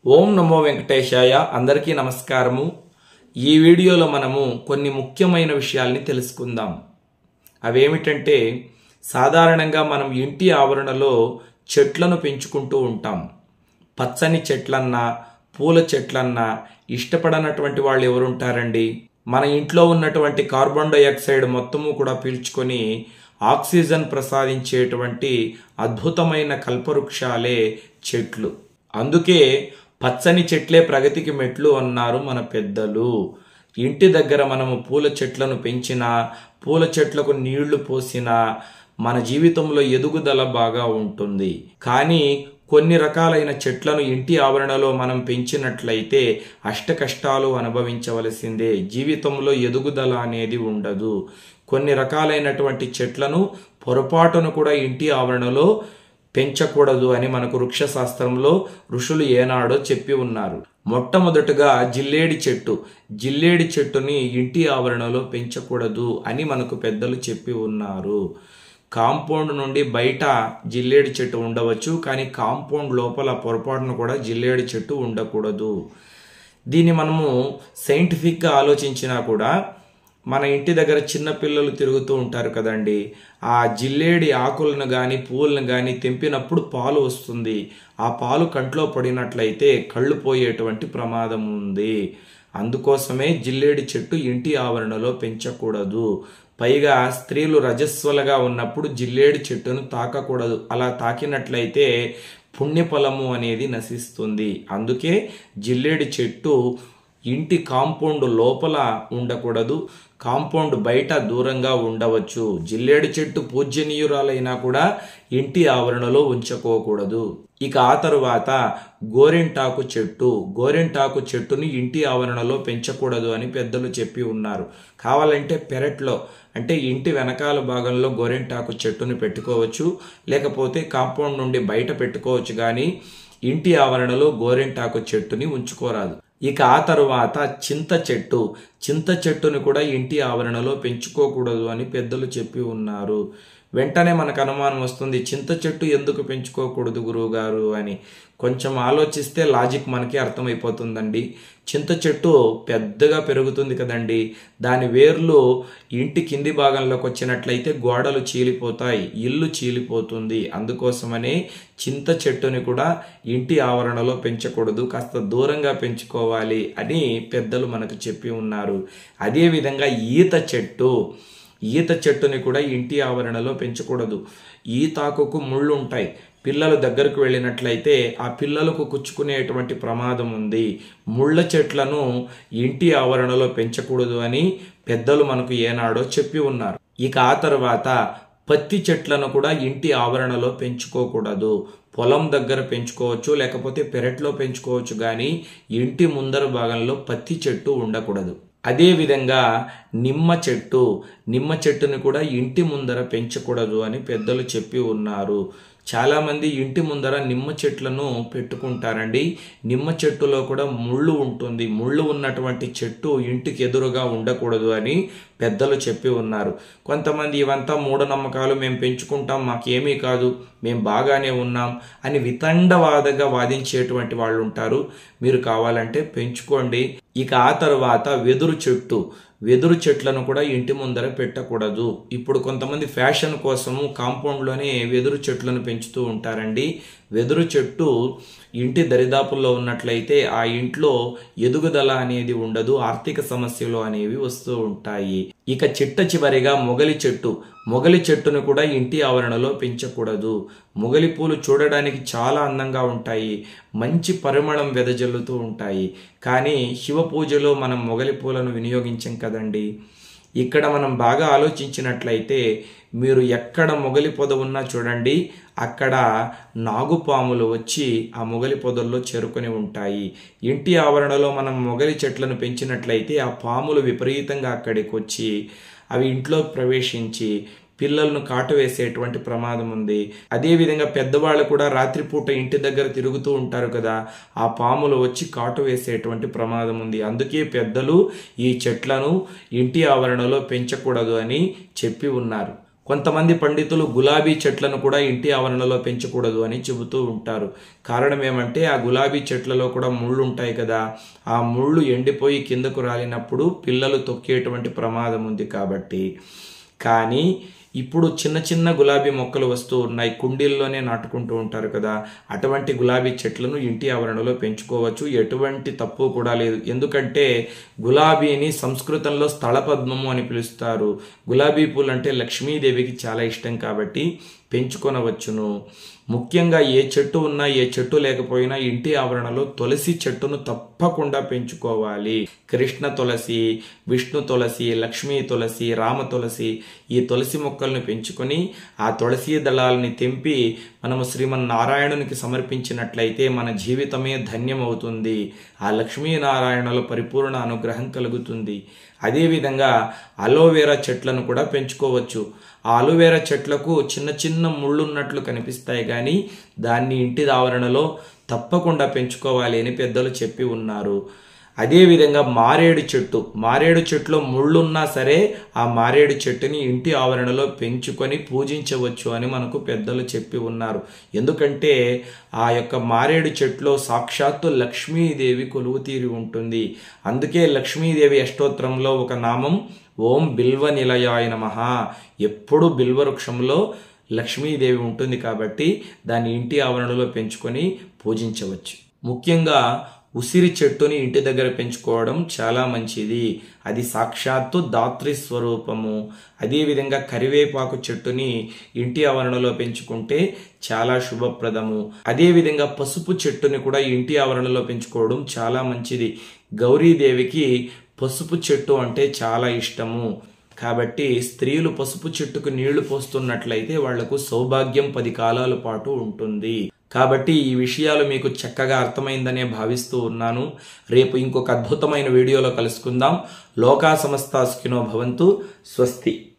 ఓం నమో వెంకటేశాయ. అందరికీ నమస్కారము. ఈ వీడియోలో మనము కొన్ని ముఖ్యమైన విషయాల్ని తెలుసుకుందాం. అవేమిటంటే, సాధారణంగా మనం ఇంటి ఆవరణలో చెట్లను పెంచుకుంటూ ఉంటాం. పచ్చని చెట్లన్నా పూల చెట్లన్నా ఇష్టపడనటువంటి వాళ్ళు ఎవరుంటారండి? మన ఇంట్లో ఉన్నటువంటి కార్బన్ డైఆక్సైడ్ మొత్తము కూడా పీల్చుకొని ఆక్సిజన్ ప్రసాదించేటువంటి అద్భుతమైన కల్పవృక్షాలే చెట్లు. అందుకే పచ్చని చెట్లే ప్రగతికి మెట్లు అన్నారు మన పెద్దలు. ఇంటి దగ్గర మనము పూల చెట్లను పెంచినా, పూల చెట్లకు నీళ్లు పోసినా మన జీవితంలో ఎదుగుదల బాగా ఉంటుంది. కానీ కొన్ని రకాలైన చెట్లను ఇంటి ఆవరణలో మనం పెంచినట్లయితే అష్ట కష్టాలు అనుభవించవలసిందే. జీవితంలో ఎదుగుదల అనేది ఉండదు. కొన్ని రకాలైనటువంటి చెట్లను పొరపాటును కూడా ఇంటి ఆవరణలో పెంచకూడదు అని మనకు వృక్ష శాస్త్రంలో ఋషులు ఏనాడో చెప్పి ఉన్నారు. మొట్టమొదటగా జిల్లేడి చెట్టుని ఇంటి ఆవరణలో పెంచకూడదు అని మనకు పెద్దలు చెప్పి ఉన్నారు. కాంపౌండ్ నుండి బయట జిల్లేడి చెట్టు ఉండవచ్చు, కానీ కాంపౌండ్ లోపల పొరపాటును కూడా జిల్లేడి చెట్టు ఉండకూడదు. దీన్ని మనము సైంటిఫిక్గా ఆలోచించినా కూడా మన ఇంటి దగ్గర చిన్న పిల్లలు తిరుగుతూ ఉంటారు కదండి, ఆ జిల్లేడి ఆకులను కానీ పువ్వులను కానీ తెంపినప్పుడు పాలు వస్తుంది. ఆ పాలు కంట్లో పడినట్లయితే కళ్ళు పోయేటువంటి ప్రమాదం ఉంది. అందుకోసమే జిల్లేడి చెట్టు ఇంటి ఆవరణలో పెంచకూడదు. పైగా స్త్రీలు రజస్వలుగా ఉన్నప్పుడు జిల్లేడి చెట్టును తాకకూడదు. అలా తాకినట్లయితే పుణ్యఫలము అనేది నశిస్తుంది. అందుకే జిల్లేడి చెట్టు ఇంటి కాంపౌండ్ లోపల ఉండకూడదు, కాంపౌండ్ బయట దూరంగా ఉండవచ్చు. జిల్లేడు చెట్టు పూజ్యనీయురాలైనా కూడా ఇంటి ఆవరణలో ఉంచుకోకూడదు. ఇక ఆ తరువాత గోరెంటాకు చెట్టుని ఇంటి ఆవరణలో పెంచకూడదు అని పెద్దలు చెప్పి ఉన్నారు. కావాలంటే పెరట్లో, అంటే ఇంటి వెనకాల భాగంలో గోరెంటాకు చెట్టుని పెట్టుకోవచ్చు, లేకపోతే కాంపౌండ్ నుండి బయట పెట్టుకోవచ్చు. కానీ ఇంటి ఆవరణలో గోరెంటాకు చెట్టుని ఉంచుకోరాదు. ఇక ఆ తరువాత చింత చెట్టును కూడా ఇంటి ఆవరణలో పెంచుకోకూడదు అని పెద్దలు చెప్పి ఉన్నారు. వెంటనే మనకు అనుమానం వస్తుంది, చింత చెట్టు ఎందుకు పెంచుకోకూడదు గురువుగారు అని. కొంచెం ఆలోచిస్తే లాజిక్ మనకి అర్థమైపోతుందండి. చింత చెట్టు పెద్దగా పెరుగుతుంది కదండి, దాని వేర్లు ఇంటి కింది భాగంలోకి వచ్చినట్లయితే గోడలు చీలిపోతాయి, ఇల్లు చీలిపోతుంది. అందుకోసమనే చింత చెట్టుని కూడా ఇంటి ఆవరణలో పెంచకూడదు, కాస్త దూరంగా పెంచుకోవాలి అని పెద్దలు మనకు చెప్పి ఉన్నారు. అదేవిధంగా ఈత చెట్టుని కూడా ఇంటి ఆవరణలో పెంచకూడదు. ఈతాకుకు ముళ్ళు ఉంటాయి. పిల్లలు దగ్గరకు వెళ్ళినట్లయితే ఆ పిల్లలకు కుచ్చుకునేటువంటి ప్రమాదం ఉంది. ముళ్ళ చెట్లను ఇంటి ఆవరణలో పెంచకూడదు అని పెద్దలు మనకు ఏనాడో చెప్పి ఉన్నారు. ఇక ఆ తర్వాత పత్తి చెట్లను కూడా ఇంటి ఆవరణలో పెంచుకోకూడదు. పొలం దగ్గర పెంచుకోవచ్చు, లేకపోతే పెరట్లో పెంచుకోవచ్చు, కానీ ఇంటి ముందర భాగంలో పత్తి చెట్టు ఉండకూడదు. అదేవిధంగా నిమ్మ చెట్టుని కూడా ఇంటి ముందర పెంచకూడదు అని పెద్దలు చెప్పి ఉన్నారు. చాలామంది ఇంటి ముందర నిమ్మ చెట్లను పెట్టుకుంటారండి. నిమ్మ చెట్టులో కూడా ముళ్ళు ఉంటుంది. ముళ్ళు ఉన్నటువంటి చెట్టు ఇంటికి ఎదురుగా ఉండకూడదు అని పెద్దలు చెప్పి ఉన్నారు. కొంతమంది ఇవంతా మూఢనమ్మకాలు, మేము పెంచుకుంటాం, మాకేమీ కాదు, మేము బాగానే ఉన్నాం అని వితండవాదగా వాదించేటువంటి వాళ్ళు ఉంటారు. మీరు కావాలంటే పెంచుకోండి. ఇక ఆ తర్వాత వెదురు చెట్లను కూడా ఇంటి ముందర పెట్టకూడదు. ఇప్పుడు కొంతమంది ఫ్యాషన్ కోసము కాంపౌండ్లోనే వెదురు చెట్లను పెంచుతూ ఉంటారండి. వెదురు చెట్టు ఇంటి దరిదాపుల్లో ఉన్నట్లయితే ఆ ఇంట్లో ఎదుగుదల అనేది ఉండదు, ఆర్థిక సమస్యలు అనేవి వస్తూ ఉంటాయి. ఇక చివరిగా మొగలి చెట్టును కూడా ఇంటి ఆవరణలో పెంచకూడదు. మొగలి పూలు చూడడానికి చాలా అందంగా ఉంటాయి, మంచి పరిమళం వెదజల్లుతూ ఉంటాయి. కానీ శివ పూజలో మనం మొగలి పూలను వినియోగించం కదండి. ఇక్కడ మనం బాగా ఆలోచించినట్లయితే మీరు ఎక్కడ మొగలి పొద ఉన్నా చూడండి, అక్కడ నాగుపాములు వచ్చి ఆ మొగలి పొదల్లో చేరుకొని ఉంటాయి. ఇంటి ఆవరణలో మనం మొగలి చెట్లను పెంచినట్లయితే ఆ పాములు విపరీతంగా అక్కడికి వచ్చి అవి ఇంట్లోకి ప్రవేశించి పిల్లలను కాటు వేసేటువంటి ప్రమాదం ఉంది. అదేవిధంగా పెద్దవాళ్ళు కూడా రాత్రిపూట ఇంటి దగ్గర తిరుగుతూ ఉంటారు కదా, ఆ పాములు వచ్చి కాటు వేసేటువంటి ప్రమాదం ఉంది. అందుకే పెద్దలు ఈ చెట్లను ఇంటి ఆవరణలో పెంచకూడదు అని చెప్పి ఉన్నారు. కొంతమంది పండితులు గులాబీ చెట్లను కూడా ఇంటి ఆవరణలో పెంచకూడదు అని చెబుతూ ఉంటారు. కారణం ఏమంటే ఆ గులాబీ చెట్లలో కూడా ముళ్ళు ఉంటాయి కదా, ఆ ముళ్ళు ఎండిపోయి కిందకు రాలినప్పుడు పిల్లలు తొక్కేటువంటి ప్రమాదం ఉంది కాబట్టి. కానీ ఇప్పుడు చిన్న చిన్న గులాబీ మొక్కలు వస్తూ ఉన్నాయి, కుండీల్లోనే నాటుకుంటూ ఉంటారు కదా, అటువంటి గులాబీ చెట్లను ఇంటి ఆవరణలో పెంచుకోవచ్చు. ఎటువంటి తప్పు కూడా లేదు. ఎందుకంటే గులాబీని సంస్కృతంలో స్థలపద్మము అని పిలుస్తారు. గులాబీ పూలు అంటే లక్ష్మీదేవికి చాలా ఇష్టం కాబట్టి పెంచుకొనవచ్చును. ముఖ్యంగా ఏ చెట్టు ఉన్నా ఏ చెట్టు లేకపోయినా ఇంటి ఆవరణలో తులసి చెట్టును తప్పకుండా పెంచుకోవాలి. కృష్ణ తులసి, విష్ణు తులసి, లక్ష్మీ తులసి, రామ తులసి, ఈ తులసి మొక్కలను పెంచుకొని ఆ తులసి దళాలని తెంపి మనము శ్రీమన్నారాయణునికి సమర్పించినట్లయితే మన జీవితమే ధన్యమవుతుంది. ఆ లక్ష్మీనారాయణలో పరిపూర్ణ అనుగ్రహం కలుగుతుంది. అదేవిధంగా అలోవెరా చెట్లను కూడా పెంచుకోవచ్చు. ఆ అలోవెరా చెట్లకు చిన్న చిన్న ముళ్ళున్నట్లు కనిపిస్తాయి, కానీ దాన్ని ఇంటి ఆవరణలో తప్పకుండా పెంచుకోవాలి అని పెద్దలు చెప్పి ఉన్నారు. అదేవిధంగా మారేడు చెట్టులో ముళ్ళున్నా సరే ఆ మారేడు చెట్టుని ఇంటి ఆవరణలో పెంచుకొని పూజించవచ్చు అని మనకు పెద్దలు చెప్పి ఉన్నారు. ఎందుకంటే ఆ యొక్క మారేడు చెట్టులో సాక్షాత్తు లక్ష్మీదేవి కొలువు తీరి ఉంటుంది. అందుకే లక్ష్మీదేవి అష్టోత్తరంలో ఒక నామం ఓం బిల్వ నిలయాయ నమః. ఎప్పుడు బిల్వవృక్షంలో లక్ష్మీదేవి ఉంటుంది కాబట్టి దాన్ని ఇంటి ఆవరణలో పెంచుకొని పూజించవచ్చు. ముఖ్యంగా ఉసిరి చెట్టుని ఇంటి దగ్గర పెంచుకోవడం చాలా మంచిది. అది సాక్షాత్తు దాత్రి స్వరూపము. అదేవిధంగా కరివేపాకు చెట్టుని ఇంటి ఆవరణలో పెంచుకుంటే చాలా శుభప్రదము. అదేవిధంగా పసుపు చెట్టుని కూడా ఇంటి ఆవరణలో పెంచుకోవడం చాలా మంచిది. గౌరీదేవికి పసుపు చెట్టు అంటే చాలా ఇష్టము కాబట్టి స్త్రీలు పసుపు చెట్టుకు నీళ్లు పోస్తున్నట్లయితే వాళ్లకు సౌభాగ్యం 10 కాలాల పాటు ఉంటుంది. కాబట్టి ఈ విషయాలు మీకు చక్కగా అర్థమైందనే భావిస్తూ ఉన్నాను. రేపు ఇంకొక అద్భుతమైన వీడియోలో కలుసుకుందాం. లోకా సమస్తా సుఖినో భవంతు. స్వస్తి.